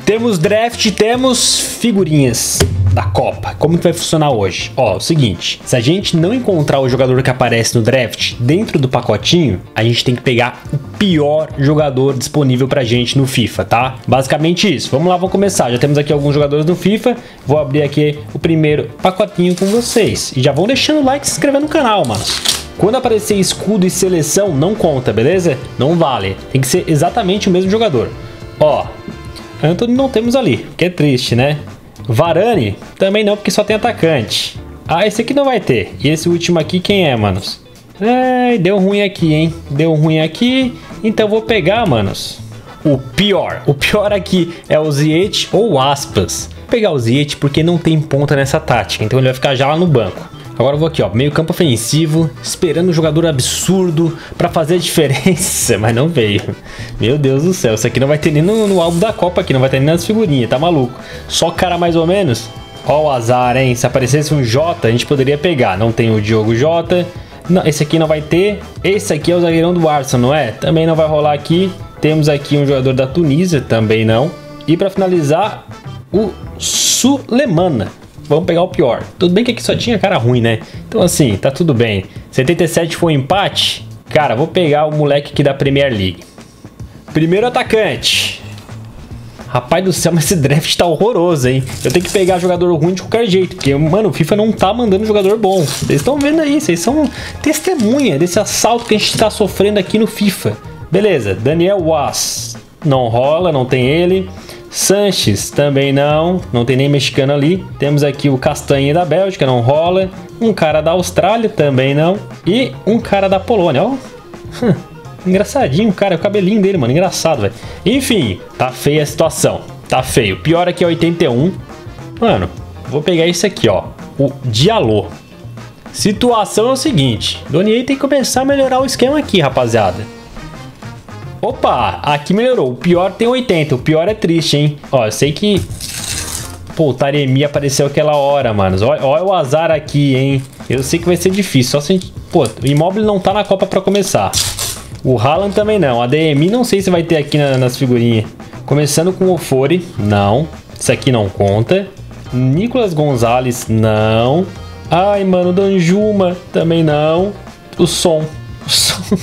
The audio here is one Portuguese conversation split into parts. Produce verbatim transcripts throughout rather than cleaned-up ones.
Temos draft, temos figurinhas da Copa. Como que vai funcionar hoje? Ó, é o seguinte, se a gente não encontrar o jogador que aparece no draft dentro do pacotinho, a gente tem que pegar o pior jogador disponível pra gente no FIFA, tá? Basicamente isso. Vamos lá, vamos começar. Já temos aqui alguns jogadores no FIFA. Vou abrir aqui o primeiro pacotinho com vocês. E já vão deixando o like e se inscrevendo no canal, mano. Quando aparecer escudo e seleção, não conta, beleza? Não vale. Tem que ser exatamente o mesmo jogador. Ó, Antony não temos ali, que é triste, né? Varane também não, porque só tem atacante. Ah, esse aqui não vai ter. E esse último aqui, quem é, manos? Ai, deu ruim aqui, hein? Deu ruim aqui. Então vou pegar, manos, o pior. O pior aqui é o Ziyech ou Aspas. Vou pegar o Ziyech porque não tem ponta nessa tática. Então ele vai ficar já lá no banco. Agora eu vou aqui, ó, meio campo ofensivo, esperando um jogador absurdo pra fazer a diferença, mas não veio. Meu Deus do céu, isso aqui não vai ter nem no, no álbum da Copa aqui, não vai ter nem nas figurinhas, tá maluco? Só cara mais ou menos. Ó o azar, hein? Se aparecesse um Jota, a gente poderia pegar. Não tem o Diogo Jota. Não, esse aqui não vai ter. Esse aqui é o zagueirão do Arsenal, não é? Também não vai rolar aqui. Temos aqui um jogador da Tunísia, também não. E pra finalizar, o Sulemana. Vamos pegar o pior. Tudo bem que aqui só tinha cara ruim, né? Então assim, tá tudo bem. setenta e sete foi um empate. Cara, vou pegar o moleque aqui da Premier League. Primeiro atacante. Rapaz do céu, mas esse draft tá horroroso, hein? Eu tenho que pegar jogador ruim de qualquer jeito. Porque, mano, o FIFA não tá mandando jogador bom. Vocês estão vendo aí, vocês são testemunha desse assalto que a gente tá sofrendo aqui no FIFA. Beleza, Daniel Was. Não rola, não tem ele. Sanches também não, não tem nem mexicano ali. Temos aqui o Castanha da Bélgica, não rola. Um cara da Austrália também não. E um cara da Polônia, ó. Hum, engraçadinho, cara, o cabelinho dele, mano, engraçado, velho. Enfim, tá feia a situação, tá feio. Pior aqui é oitenta e um. Mano, vou pegar esse aqui, ó, o Diallo. Situação é o seguinte, Donier tem que começar a melhorar o esquema aqui, rapaziada. Opa, aqui melhorou. O pior tem oitenta. O pior é triste, hein? Ó, eu sei que... Pô, o Taremi apareceu aquela hora, manos. Olha, olha o azar aqui, hein? Eu sei que vai ser difícil. Só se a gente... Pô, o Immobile não tá na Copa pra começar. O Haaland também não. A D M I não sei se vai ter aqui na, nas figurinhas. Começando com o Ofori. Não. Isso aqui não conta. Nicolas Gonzalez. Não. Ai, mano, Danjuma. Também não. O Som. O Som...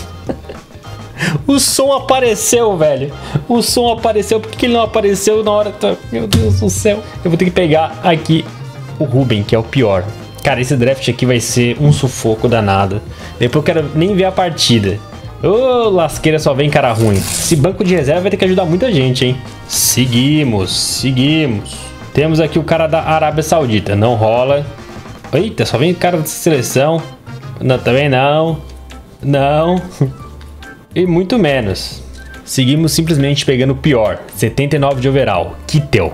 O som apareceu, velho. O som apareceu. Por que ele não apareceu na hora? Meu Deus do céu. Eu vou ter que pegar aqui o Ruben, que é o pior. Cara, esse draft aqui vai ser um sufoco danado. Depois eu quero nem ver a partida. Ô, oh, lasqueira, só vem cara ruim. Esse banco de reserva vai ter que ajudar muita gente, hein? Seguimos, seguimos. Temos aqui o cara da Arábia Saudita. Não rola. Eita, só vem cara da seleção. Não, também não. Não. E muito menos. Seguimos simplesmente pegando o pior. setenta e nove de overall. Kittel.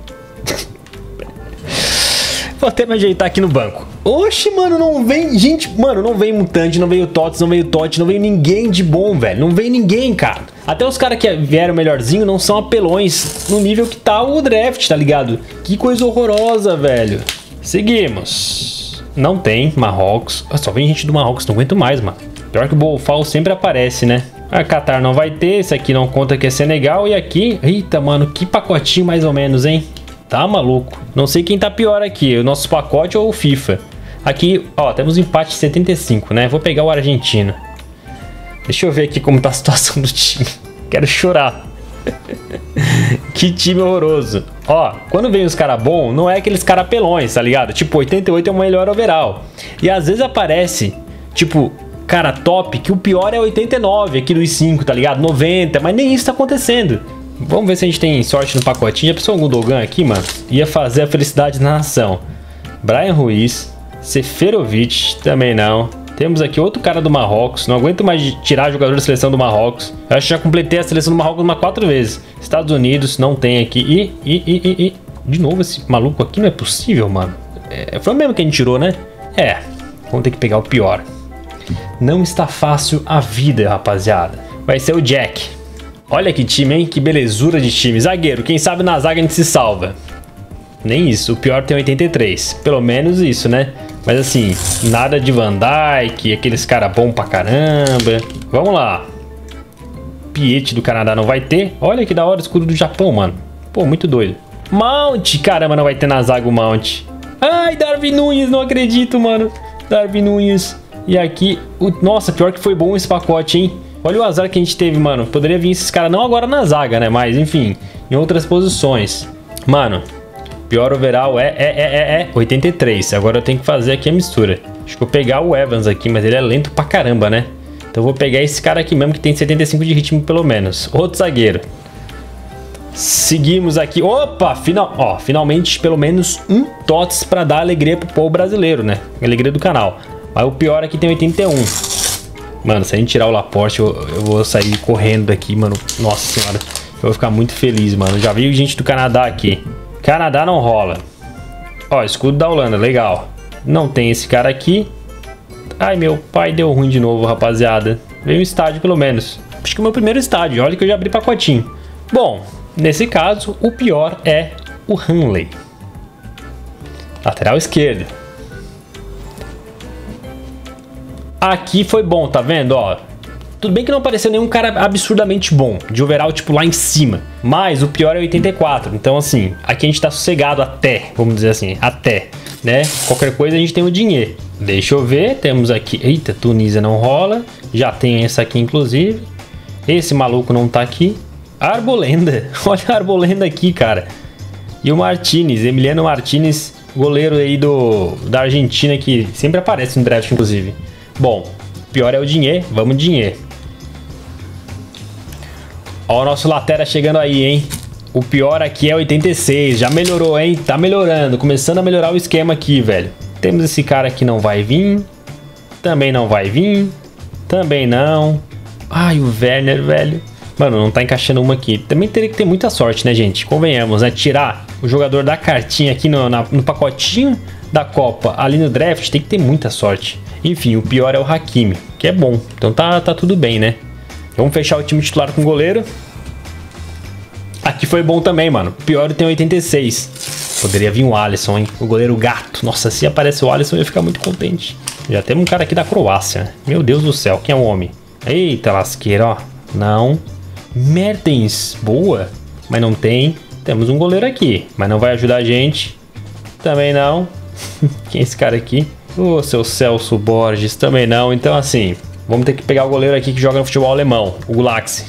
Vou até me ajeitar aqui no banco. Oxe, mano, não vem... Gente, mano, não veio Mutante, não veio Tots, não veio Totti, não veio ninguém de bom, velho. Não veio ninguém, cara. Até os caras que vieram melhorzinho não são apelões no nível que tá o draft, tá ligado? Que coisa horrorosa, velho. Seguimos. Não tem Marrocos. Só vem gente do Marrocos, não aguento mais, mano. Pior que o Boufal sempre aparece, né? A Qatar não vai ter, esse aqui não conta que é Senegal. E aqui, eita, mano, que pacotinho mais ou menos, hein? Tá maluco. Não sei quem tá pior aqui, o nosso pacote ou o FIFA. Aqui, ó, temos um empate setenta e cinco, né? Vou pegar o argentino. Deixa eu ver aqui como tá a situação do time. Quero chorar. Que time horroroso. Ó, quando vem os caras bons, não é aqueles caras pelões, tá ligado? Tipo, oitenta e oito é o melhor overall. E às vezes aparece, tipo... Cara, top, que o pior é oitenta e nove aqui dos cinco, tá ligado? noventa, mas nem isso tá acontecendo. Vamos ver se a gente tem sorte no pacotinho. Já pensou algum Dogan aqui, mano? Ia fazer a felicidade na nação. Brian Ruiz, Seferovic, também não. Temos aqui outro cara do Marrocos. Não aguento mais tirar jogador da seleção do Marrocos. Eu acho que já completei a seleção do Marrocos umas quatro vezes. Estados Unidos, não tem aqui. E, e, e, e, e. De novo esse maluco aqui, não é possível, mano. É, foi o mesmo que a gente tirou, né? É, vamos ter que pegar o pior. Não está fácil a vida, rapaziada. Vai ser o Jack. Olha que time, hein? Que belezura de time. Zagueiro, quem sabe na zaga a gente se salva. Nem isso, o pior tem oitenta e três. Pelo menos isso, né? Mas assim, nada de Van Dijk, aqueles caras bons pra caramba. Vamos lá. Piete do Canadá não vai ter. Olha que da hora o escudo do Japão, mano. Pô, muito doido. Mount, caramba, não vai ter na zaga o Mount. Ai, Darwin Núñez, não acredito, mano. Darwin Núñez. E aqui, o... nossa, pior que foi bom esse pacote, hein? Olha o azar que a gente teve, mano. Poderia vir esses caras, não agora na zaga, né? Mas, enfim, em outras posições. Mano, pior overall é, é, é, é, é oitenta e três. Agora eu tenho que fazer aqui a mistura. Acho que eu vou pegar o Evans aqui, mas ele é lento pra caramba, né? Então eu vou pegar esse cara aqui mesmo, que tem setenta e cinco de ritmo pelo menos. Outro zagueiro. Seguimos aqui. Opa, final, ó, finalmente pelo menos um T O T S pra dar alegria pro povo brasileiro, né? Alegria do canal. Mas o pior aqui tem oitenta e um. Mano, se a gente tirar o Laporte, eu, eu vou sair correndo daqui, mano. Nossa senhora. Eu vou ficar muito feliz, mano. Já veio gente do Canadá aqui. Canadá não rola. Ó, escudo da Holanda, legal. Não tem esse cara aqui. Ai, meu pai, deu ruim de novo, rapaziada. Veio um estádio, pelo menos. Acho que é o meu primeiro estádio. Olha que eu já abri pacotinho. Bom, nesse caso, o pior é o Hanley. Lateral esquerdo. Aqui foi bom, tá vendo? Ó, tudo bem que não apareceu nenhum cara absurdamente bom, de overall tipo lá em cima, mas o pior é oitenta e quatro, então assim, aqui a gente tá sossegado até, vamos dizer assim, até, né? Qualquer coisa a gente tem o dinheiro. Deixa eu ver, temos aqui, eita, Tunísia não rola, já tem essa aqui inclusive, esse maluco não tá aqui, Arbolenda, olha a Arbolenda aqui, cara, e o Martinez, Emiliano Martinez, goleiro aí do, da Argentina, que sempre aparece no draft inclusive. Bom, pior é o dinheiro, vamos dinheiro. Ó o nosso Latera chegando aí, hein? O pior aqui é oitenta e seis, já melhorou, hein? Tá melhorando, começando a melhorar o esquema aqui, velho. Temos esse cara que não vai vir. Também não vai vir. Também não. Ai, o Werner, velho. Mano, não tá encaixando uma aqui. Também teria que ter muita sorte, né, gente? Convenhamos, né? Tirar o jogador da cartinha aqui no, na, no pacotinho da Copa ali no draft, tem que ter muita sorte. Enfim, o pior é o Hakimi, que é bom. Então tá, tá tudo bem, né? Vamos fechar o time titular com o goleiro. Aqui foi bom também, mano. O pior tem oitenta e seis. Poderia vir o Alisson, hein? O goleiro gato. Nossa, se aparece o Alisson eu ia ficar muito contente. Já temos um cara aqui da Croácia, né? Meu Deus do céu, quem é o homem? Eita lasqueira, ó. Não. Mertens, boa. Mas não tem. Temos um goleiro aqui, mas não vai ajudar a gente. Também não. Quem é esse cara aqui? O seu Celso Borges, também não. Então assim, vamos ter que pegar o goleiro aqui que joga no futebol alemão, o Gulaxi.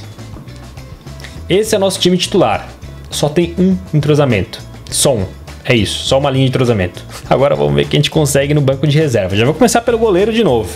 Esse é o nosso time titular. Só tem um entrosamento. Só um. É isso, só uma linha de entrosamento. Agora vamos ver o que a gente consegue no banco de reserva. Já vou começar pelo goleiro de novo.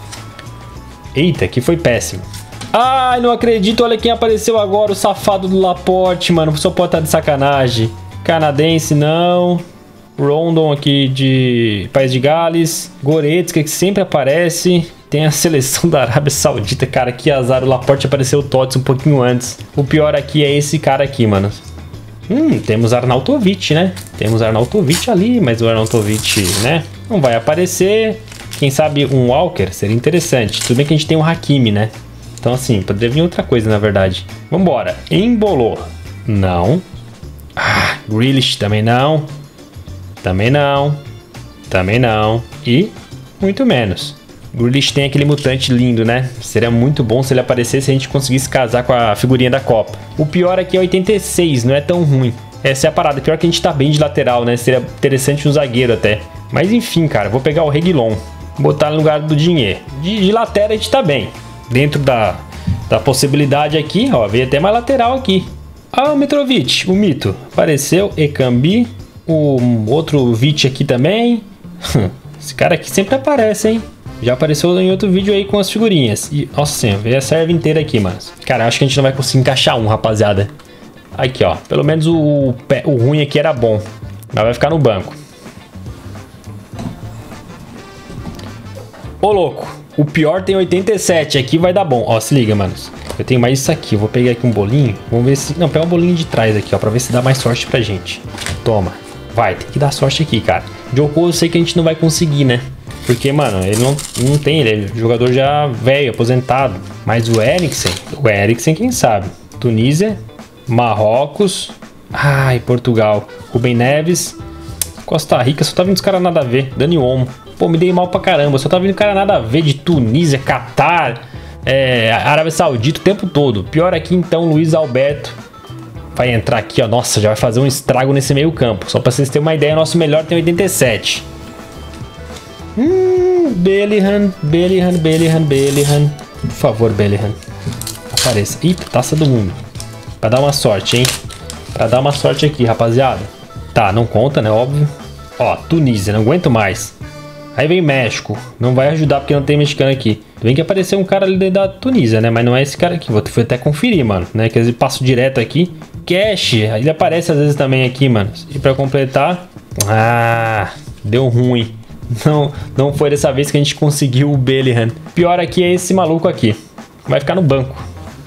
Eita, aqui foi péssimo. Ai, não acredito, olha quem apareceu agora, o safado do Laporte, mano. Só pode estar de sacanagem. Canadense, não. Rondon aqui de País de Gales. Goretzka, que sempre aparece. Tem a seleção da Arábia Saudita, cara, que azar. O Laporte apareceu o T O T S um pouquinho antes. O pior aqui é esse cara aqui, mano. Hum, temos Arnautovic, né? Temos Arnautovic ali, mas o Arnautovic, né? Não vai aparecer. Quem sabe um Walker seria interessante. Tudo bem que a gente tem um Hakimi, né? Então assim, poderia vir outra coisa, na verdade. Vambora. Embolou. Não. Ah, Grealish também não. Também não. Também não. E muito menos. Grealish tem aquele mutante lindo, né? Seria muito bom se ele aparecesse e a gente conseguisse casar com a figurinha da Copa. O pior aqui é oitenta e seis, não é tão ruim. Essa é a parada. Pior que a gente tá bem de lateral, né? Seria interessante um zagueiro até. Mas enfim, cara, vou pegar o Reguilon. Botar no lugar do dinheiro. De, de lateral a gente tá bem. Dentro da, da possibilidade aqui, ó, veio até mais lateral aqui. Ah, o Mitrovic, o mito. Apareceu, Ekambi. O outro Vich aqui também. Esse cara aqui sempre aparece, hein? Já apareceu em outro vídeo aí com as figurinhas. E, nossa senhora, veio a serve inteira aqui, mano. Cara, acho que a gente não vai conseguir encaixar um, rapaziada. Aqui, ó. Pelo menos o, o ruim aqui era bom. Mas vai ficar no banco. Ô, louco. O pior tem oitenta e sete. Aqui vai dar bom. Ó, se liga, manos. Eu tenho mais isso aqui. Eu vou pegar aqui um bolinho. Vamos ver se... Não, pega um bolinho de trás aqui, ó. Pra ver se dá mais sorte pra gente. Toma. Vai, tem que dar sorte aqui, cara. Joko eu sei que a gente não vai conseguir, né? Porque, mano, ele não, não tem, ele é jogador já velho, aposentado. Mas o Eriksen, o Eriksen, quem sabe? Tunísia, Marrocos, ai, Portugal, Rubem Neves, Costa Rica, só tá vindo os caras nada a ver. Dani Olmo, pô, me dei mal pra caramba, só tá vindo cara nada a ver de Tunísia, Catar, é, Arábia Saudita o tempo todo. Pior aqui então, Luiz Alberto. vai entrar aqui, ó. Nossa, já vai fazer um estrago nesse meio campo. Só pra vocês terem uma ideia, nosso melhor tem oitenta e sete. Hum, Bellingham, Bellingham, Bellingham, Bellingham. Por favor, Bellingham. Apareça. Ih, taça do mundo. Pra dar uma sorte, hein? Pra dar uma sorte aqui, rapaziada. Tá, não conta, né? Óbvio. Ó, Tunísia, não aguento mais. Aí vem México. Não vai ajudar porque não tem mexicano aqui. Vem que apareceu um cara ali da Tunísia, né? Mas não é esse cara aqui. Vou até conferir, mano. Né? Que às vezes passo direto aqui. Cash. Ele aparece às vezes também aqui, mano. E pra completar... Ah, deu ruim. Não, não foi dessa vez que a gente conseguiu o Bellingham. Pior aqui é esse maluco aqui. Vai ficar no banco.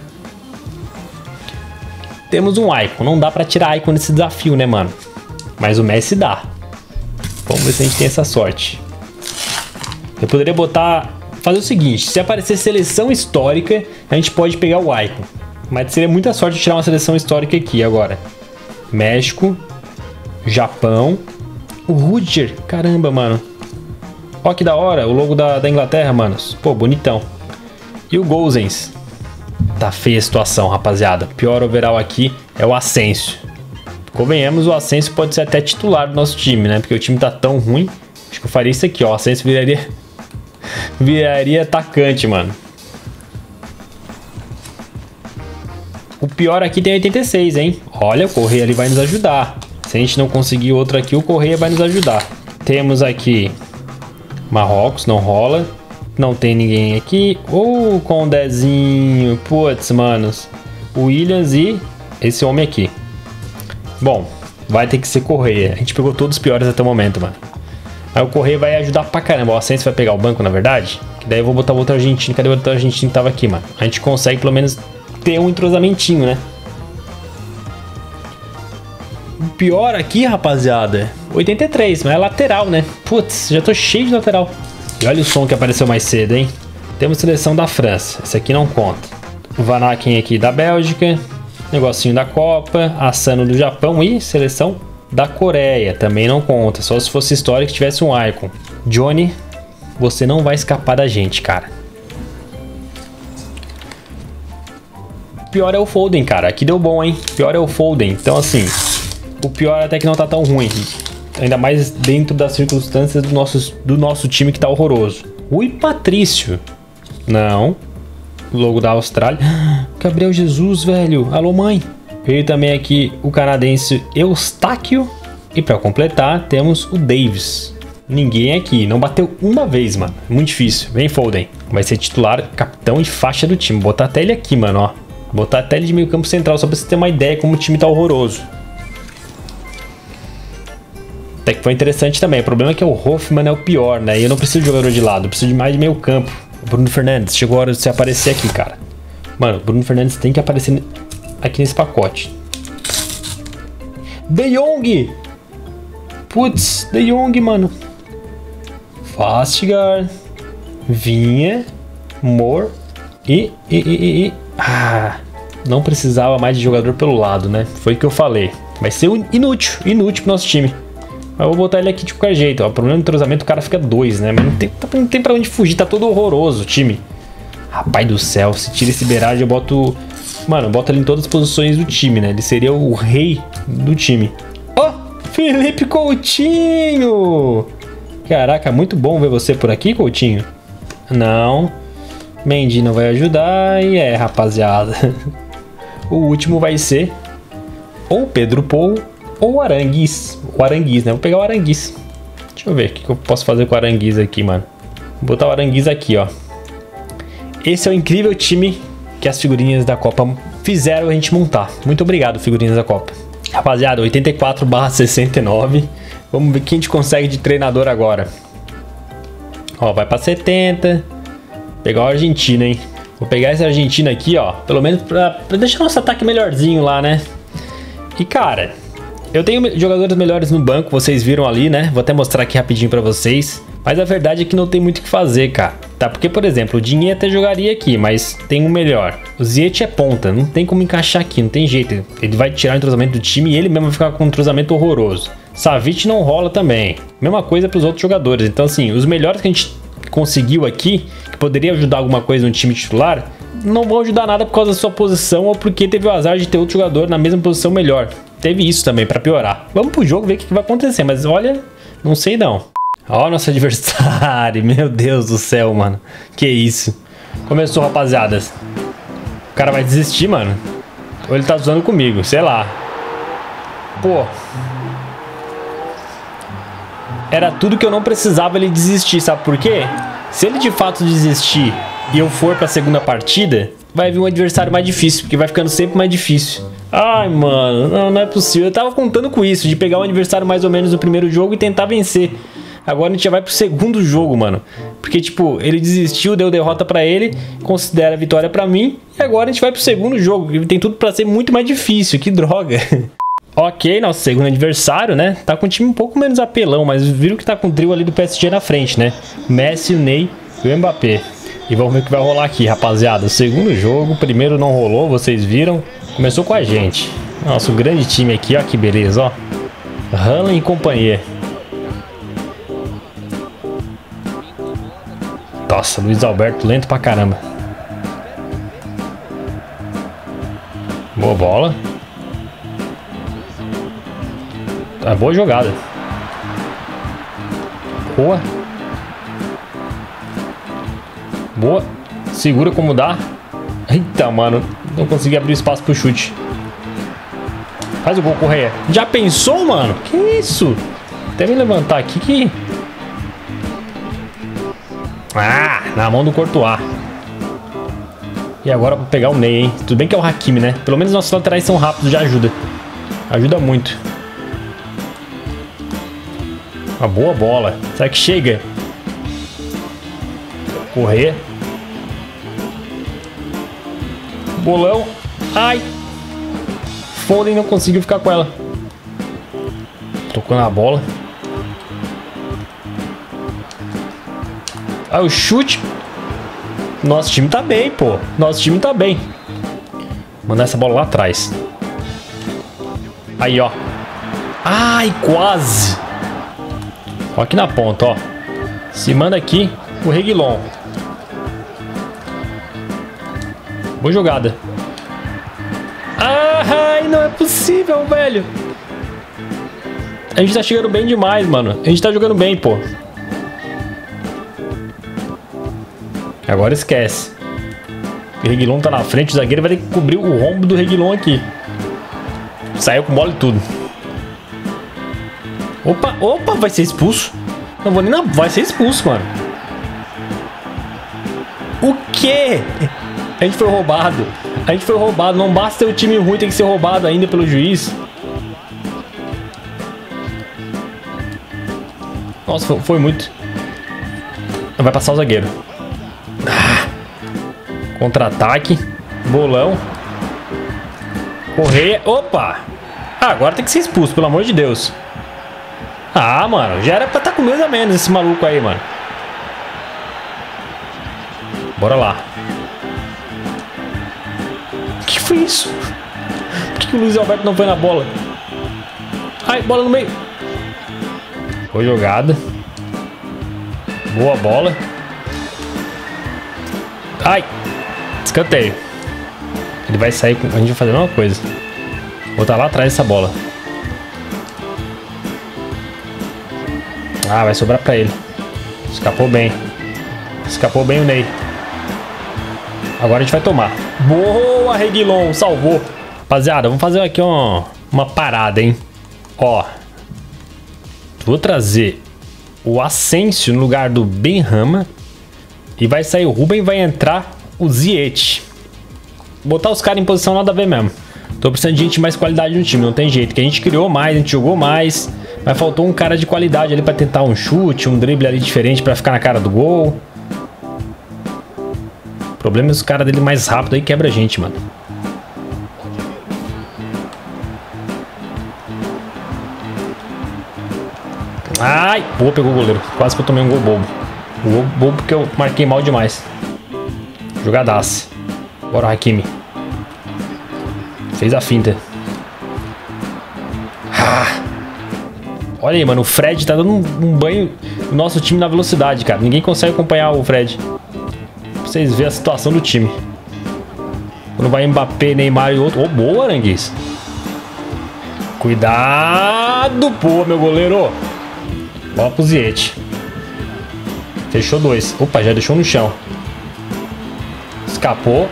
Temos um Icon. Não dá pra tirar Icon nesse desafio, né, mano? Mas o Messi dá. Vamos ver se a gente tem essa sorte. Eu poderia botar... Fazer o seguinte. Se aparecer seleção histórica, a gente pode pegar o Icon. Mas seria muita sorte tirar uma seleção histórica aqui agora. México. Japão. O Rudiger. Caramba, mano. Ó que da hora. O logo da, da Inglaterra, manos. Pô, bonitão. E o Gozens. Tá feia a situação, rapaziada. Pior overall aqui é o Asensio. Convenhamos, o Asensio pode ser até titular do nosso time, né? Porque o time tá tão ruim. Acho que eu faria isso aqui, ó. O Asensio viraria... viraria atacante, mano. O pior aqui tem oitenta e seis, hein? Olha, o Correia ali vai nos ajudar. Se a gente não conseguir outro aqui, o Correia vai nos ajudar. Temos aqui... Marrocos, não rola. Não tem ninguém aqui. Oh, Condezinho. Putz, manos. Williams e esse homem aqui. Bom, vai ter que ser Correia. A gente pegou todos os piores até o momento, mano. Aí o Correia vai ajudar pra caramba. O Asensio vai pegar o banco, na verdade. Que daí eu vou botar o outro argentino. Cadê o outro argentino que tava aqui, mano? A gente consegue pelo menos ter um entrosamentinho, né? O pior aqui, rapaziada, oitenta e três, mas é lateral, né? Putz, já tô cheio de lateral. E olha o som que apareceu mais cedo, hein? Temos seleção da França. Esse aqui não conta. O Van Aken aqui da Bélgica. Negocinho da Copa. Asano do Japão. E seleção da Coreia. Também não conta. Só se fosse história que tivesse um Icon. Johnny, você não vai escapar da gente, cara. Pior é o Foden, cara. Aqui deu bom, hein? Pior é o Foden. Então, assim, o pior até que não tá tão ruim. Ainda mais dentro das circunstâncias do nosso, do nosso time que tá horroroso. Ui, Patrício. Não. Logo da Austrália. Gabriel Jesus, velho. Alô, mãe. Veio também aqui o canadense Eustáquio. E pra completar, temos o Davis. Ninguém aqui. Não bateu uma vez, mano. Muito difícil. Vem, Foden. Vai ser titular, capitão e faixa do time. Botar até ele aqui, mano, ó. Botar até ele de meio campo central, só pra você ter uma ideia como o time tá horroroso. Até que foi interessante também. O problema é que o Hoffman é o pior, né? E eu não preciso de jogador de lado, eu preciso de mais de meio campo. O Bruno Fernandes, chegou a hora de você aparecer aqui, cara. Mano, o Bruno Fernandes tem que aparecer aqui nesse pacote. De Jong! Putz, De Jong, mano. Fastigar. Vinha. Moore. E, e, e, e... Ah, não precisava mais de jogador pelo lado, né? Foi o que eu falei. Vai ser inútil, inútil pro nosso time. Mas eu vou botar ele aqui de qualquer jeito. Ó. O problema do entrosamento, o cara fica dois, né? Mas não tem, não tem pra onde fugir, tá todo horroroso o time. Rapaz do céu, se tira esse Berage, eu boto... Mano, eu boto ele em todas as posições do time, né? Ele seria o rei do time. Ó, oh, Felipe Coutinho! Caraca, muito bom ver você por aqui, Coutinho. Não. Mendy não vai ajudar. E é, rapaziada. O último vai ser ou Pedro Pou ou o Aranguiz. O Aranguiz, né? Vou pegar o Aranguiz. Deixa eu ver o que eu posso fazer com o Aranguiz aqui, mano. Vou botar o Aranguiz aqui, ó. Esse é o incrível time que as figurinhas da Copa fizeram a gente montar. Muito obrigado, figurinhas da Copa. Rapaziada, oitenta e quatro barra sessenta e nove. Vamos ver quem a gente consegue de treinador agora. Ó, vai pra setenta. Pegar o Argentina, hein? Vou pegar esse Argentina aqui, ó. Pelo menos pra, pra deixar nosso ataque melhorzinho lá, né? E, cara, eu tenho jogadores melhores no banco. Vocês viram ali, né? Vou até mostrar aqui rapidinho pra vocês. Mas a verdade é que não tem muito o que fazer, cara. Tá? Porque, por exemplo, o Dinhe até jogaria aqui, mas tem um melhor. O Ziyech é ponta. Não tem como encaixar aqui, não tem jeito. Ele vai tirar o entrosamento do time e ele mesmo vai ficar com um entrosamento horroroso. Savic não rola também. Mesma coisa pros outros jogadores. Então, assim, os melhores que a gente conseguiu aqui, que poderia ajudar alguma coisa no time titular, não vão ajudar nada por causa da sua posição ou porque teve o azar de ter outro jogador na mesma posição melhor. Teve isso também, pra piorar. Vamos pro jogo ver o que, que vai acontecer, mas olha, não sei não. Ó, nosso adversário, meu Deus do céu, mano. Que isso. Começou, rapaziada. O cara vai desistir, mano. Ou ele tá zoando comigo, sei lá. Pô. Era tudo que eu não precisava ele desistir, sabe por quê? Se ele de fato desistir e eu for pra segunda partida, vai vir um adversário mais difícil, porque vai ficando sempre mais difícil. Ai, mano, não, não é possível. Eu tava contando com isso, de pegar um adversário mais ou menos no primeiro jogo e tentar vencer. Agora a gente já vai pro segundo jogo, mano. Porque, tipo, ele desistiu, deu derrota pra ele, considera a vitória pra mim. E agora a gente vai pro segundo jogo, que tem tudo pra ser muito mais difícil. Que droga. Ok, nosso segundo adversário, né? Tá com um time um pouco menos apelão, mas viram que tá com o trio ali do P S G na frente, né? Messi, o Ney e o Mbappé. E vamos ver o que vai rolar aqui, rapaziada. O segundo jogo, o primeiro não rolou, vocês viram. Começou com a gente. Nosso grande time aqui, ó, que beleza, ó. Haaland e companhia. Nossa, Luiz Alberto lento pra caramba. Boa bola. Ah, boa jogada. Boa. Boa. Segura como dá. Eita, mano. Não consegui abrir espaço pro chute. Faz o gol, Correia. Já pensou, mano? Que isso? Até me levantar aqui que... Ah, na mão do Courtois. E agora pra pegar o Ney, hein? Tudo bem que é o Hakimi, né? Pelo menos nossos laterais são rápidos, já ajuda. Ajuda muito. Uma boa bola. Será que chega? Correr. Bolão. Ai. Foden não conseguiu ficar com ela. Tocou na bola. Ah, o chute. Nosso time tá bem, pô. Nosso time tá bem. Mandar essa bola lá atrás. Aí, ó. Ai, quase. Ó, aqui na ponta, ó. Se manda aqui o Reguilon. Boa jogada. Ai, não é possível, velho. A gente tá chegando bem demais, mano. A gente tá jogando bem, pô. Agora esquece. O Reguilon tá na frente, o zagueiro vai ter que cobrir o rombo do Reguilon aqui. Saiu com bola e tudo. Opa, opa, vai ser expulso. Não vou nem na... Vai ser expulso, mano. O quê? A gente foi roubado. A gente foi roubado. Não basta ter o time ruim, tem que ser roubado ainda pelo juiz. Nossa, foi, foi muito. Vai passar o zagueiro. Ah. Contra-ataque. Bolão. Correia. Opa! Ah, agora tem que ser expulso, pelo amor de Deus. Ah, mano. Já era pra estar com dois a menos esse maluco aí, mano. Bora lá. O que foi isso? Por que, que o Luiz Alberto não foi na bola? Ai, bola no meio. Boa jogada. Boa bola. Ai. Escanteio. Ele vai sair com... A gente vai fazer a mesma coisa. Vou botar lá atrás essa bola. Ah, vai sobrar pra ele. Escapou bem. Escapou bem o Ney. Agora a gente vai tomar. Boa, Reguilon. Salvou. Rapaziada, vamos fazer aqui uma, uma parada, hein. Ó. Vou trazer o Asensio no lugar do Benrahma. E vai sair o Ruben e vai entrar o Ziyech. Botar os caras em posição nada a ver mesmo. Tô precisando de gente de mais qualidade no time, não tem jeito. Que a gente criou mais, a gente jogou mais. Mas faltou um cara de qualidade ali pra tentar um chute, um drible ali diferente pra ficar na cara do gol. O problema é os caras dele mais rápido aí quebra a gente, mano. Ai, boa, pegou o goleiro. Quase que eu tomei um gol bobo. Um gol bobo porque eu marquei mal demais. Jogadaça. Bora, Hakimi. Fez a finta. Ah. Olha aí, mano. O Fred tá dando um, um banho no nosso time na velocidade, cara. Ninguém consegue acompanhar o Fred. Pra vocês verem a situação do time. Quando vai Mbappé, Neymar e outro. Ô, oh, boa, Arangues. Cuidado, pô, meu goleiro. Bola pro Ziyech. Fechou dois. Opa, já deixou no chão. Escapou.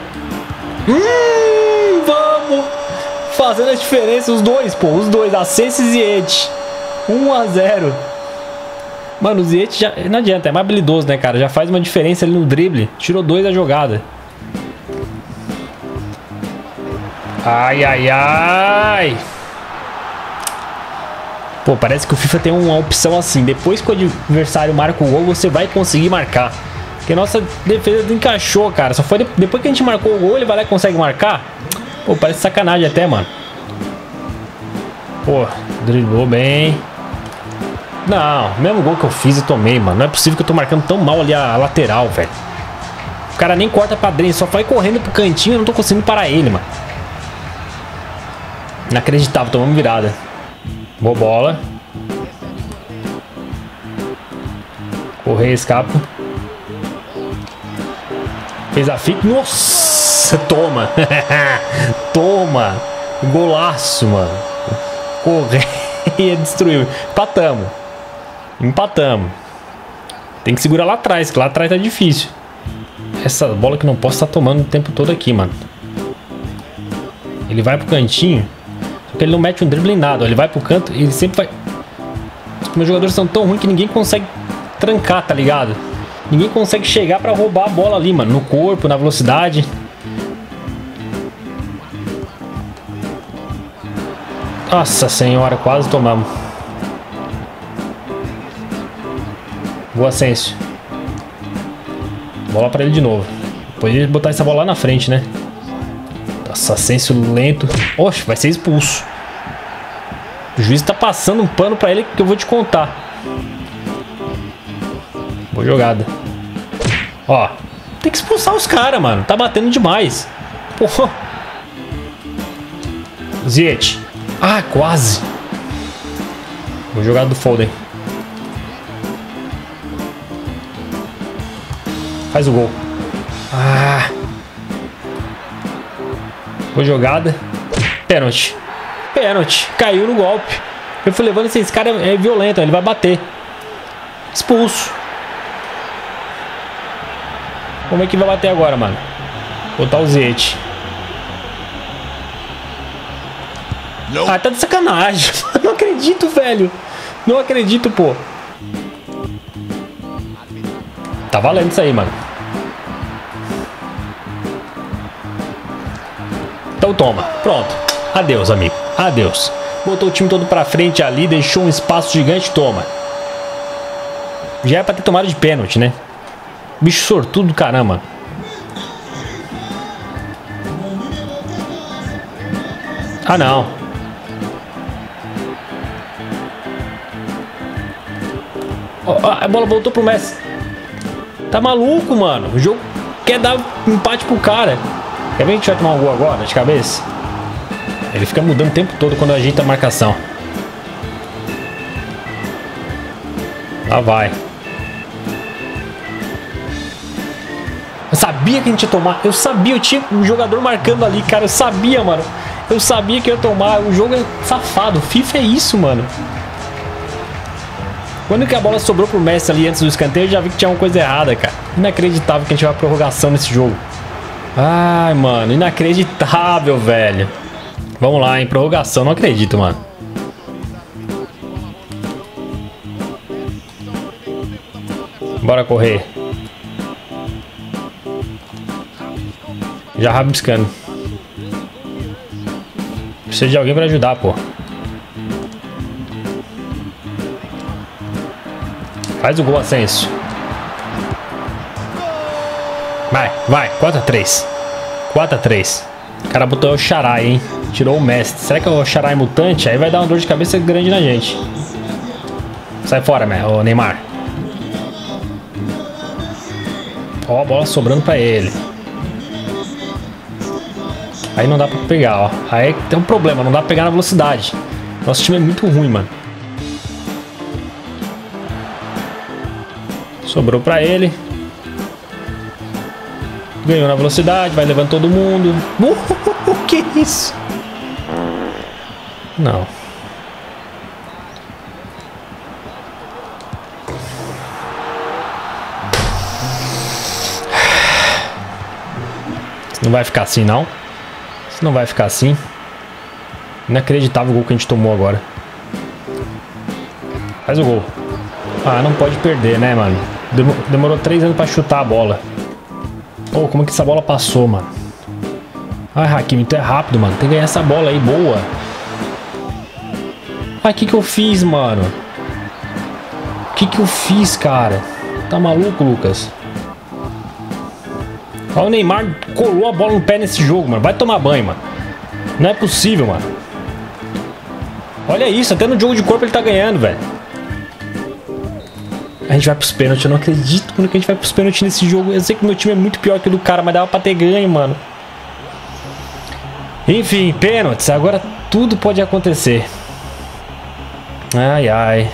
Hum, vamos. Fazendo a diferença, os dois, pô. Os dois, Asensio e Ziyech. um a zero. Mano, o Ziyech já... Não adianta, é mais habilidoso, né, cara? Já faz uma diferença ali no drible. Tirou dois da jogada. Ai, ai, ai. Pô, parece que o FIFA tem uma opção assim. Depois que o adversário marca o gol, você vai conseguir marcar. Porque a nossa defesa encaixou, cara. Só foi depois que a gente marcou o gol, ele vai lá e consegue marcar. Pô, parece sacanagem até, mano. Pô, driblou bem. Não, mesmo gol que eu fiz eu tomei, mano. Não é possível que eu tô marcando tão mal ali a lateral, velho. O cara nem corta pra dentro, só vai correndo pro cantinho. Eu não tô conseguindo parar ele, mano. Inacreditável, tomamos virada. Boa bola. Correia, escapa. Fez a fita. Nossa, toma. Toma. Golaço, mano. Correia, destruiu. Empatamos. Empatamos. Tem que segurar lá atrás, que lá atrás tá difícil. Essa bola que não posso estar tomando o tempo todo aqui, mano. Ele vai pro cantinho. Só que ele não mete um drible em nada. Ele vai pro canto e ele sempre vai... Os meus jogadores são tão ruins que ninguém consegue trancar, tá ligado? Ninguém consegue chegar pra roubar a bola ali, mano. No corpo, na velocidade. Nossa senhora, quase tomamos. Boa, Asensio. Bola pra ele de novo. Poderia botar essa bola lá na frente, né? Nossa, Asensio lento. Oxe, vai ser expulso. O juiz tá passando um pano pra ele que eu vou te contar. Boa jogada. Ó, tem que expulsar os caras, mano. Tá batendo demais. Porra. Ziyech. Ah, quase. Boa jogada do Foden. Faz o gol. Ah. Boa jogada. Pênalti. Pênalti. Caiu no golpe. Eu fui levando esse cara, é violento, ele vai bater. Expulso. Como é que vai bater agora, mano? Botar o Ziyech. Ah, tá de sacanagem. Não acredito, velho. Não acredito, pô. Tá valendo isso aí, mano. Então toma. Pronto. Adeus, amigo. Adeus. Botou o time todo pra frente ali, deixou um espaço gigante, toma. Já é pra ter tomado de pênalti, né? Bicho sortudo do caramba. Ah, não. Oh, a bola voltou pro Messi. Tá maluco, mano. O jogo quer dar empate pro cara. Quer ver que a gente vai tomar um gol agora, de cabeça? Ele fica mudando o tempo todo quando ajeita a marcação. Lá vai. Eu sabia que a gente ia tomar. Eu sabia, eu tinha um jogador marcando ali, cara. Eu sabia, mano. Eu sabia que ia tomar. O jogo é safado. FIFA é isso, mano. Quando que a bola sobrou pro Messi ali antes do escanteio, eu já vi que tinha uma coisa errada, cara. Inacreditável que a gente vai prorrogação nesse jogo. Ai, mano. Inacreditável, velho. Vamos lá, em prorrogação. Não acredito, mano. Bora correr. Já rabiscando. Precisa de alguém pra ajudar, pô. Faz o gol, Asensio. Vai, vai. quatro a três. quatro a três. O cara botou o Xarai, hein? Tirou o mestre. Será que é o Xarai mutante? Aí vai dar uma dor de cabeça grande na gente. Sai fora, ô Neymar. Ó, a bola sobrando pra ele. Aí não dá pra pegar, ó. Aí tem um problema, não dá pra pegar na velocidade. Nosso time é muito ruim, mano. Sobrou pra ele. Ganhou na velocidade, vai levando todo mundo. Uh! isso? Não. Isso não vai ficar assim, não. Isso não vai ficar assim. Inacreditável o gol que a gente tomou agora. Faz o gol. Ah, não pode perder, né, mano? Demorou três anos pra chutar a bola. Pô, como que essa bola passou, mano? Ai, Hakimi, tu é rápido, mano. Tem que ganhar essa bola aí, boa. Ai, o que que eu fiz, mano? O que que eu fiz, cara? Tá maluco, Lucas? Olha, o Neymar colou a bola no pé nesse jogo, mano. Vai tomar banho, mano. Não é possível, mano. Olha isso, até no jogo de corpo ele tá ganhando, velho. A gente vai pros pênaltis, eu não acredito quando que a gente vai pros pênaltis nesse jogo. Eu sei que o meu time é muito pior que o do cara, mas dava pra ter ganho, mano. Enfim, pênaltis. Agora tudo pode acontecer. Ai, ai.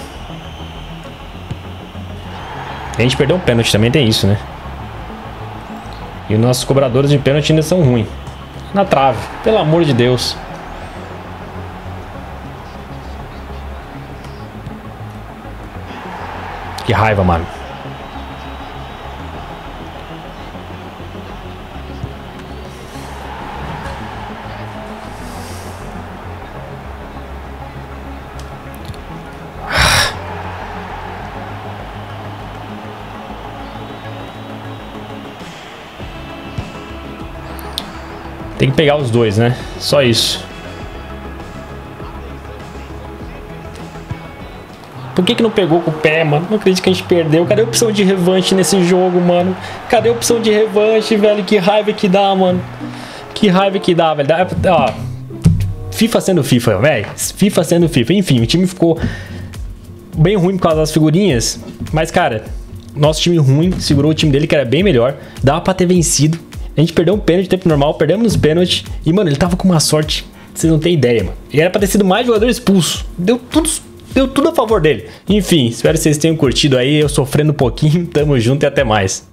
A gente perdeu um pênalti, também tem isso, né? E os nossos cobradores de pênalti ainda são ruins. Na trave, pelo amor de Deus. Que raiva, mano. Tem que pegar os dois, né? Só isso. Por que que não pegou com o pé, mano? Não acredito que a gente perdeu. Cadê a opção de revanche nesse jogo, mano? Cadê a opção de revanche, velho? Que raiva que dá, mano. Que raiva que dá, velho. Dá, ó, FIFA sendo FIFA, velho. FIFA sendo FIFA. Enfim, o time ficou bem ruim por causa das figurinhas. Mas, cara, nosso time ruim segurou o time dele, que era bem melhor. Dava pra ter vencido. A gente perdeu um pênalti no tempo normal, perdemos nos pênaltis. E, mano, ele tava com uma sorte. Vocês não têm ideia, mano. E era pra ter sido mais jogador expulso. Deu tudo, deu tudo a favor dele. Enfim, espero que vocês tenham curtido aí. Eu sofrendo um pouquinho. Tamo junto e até mais.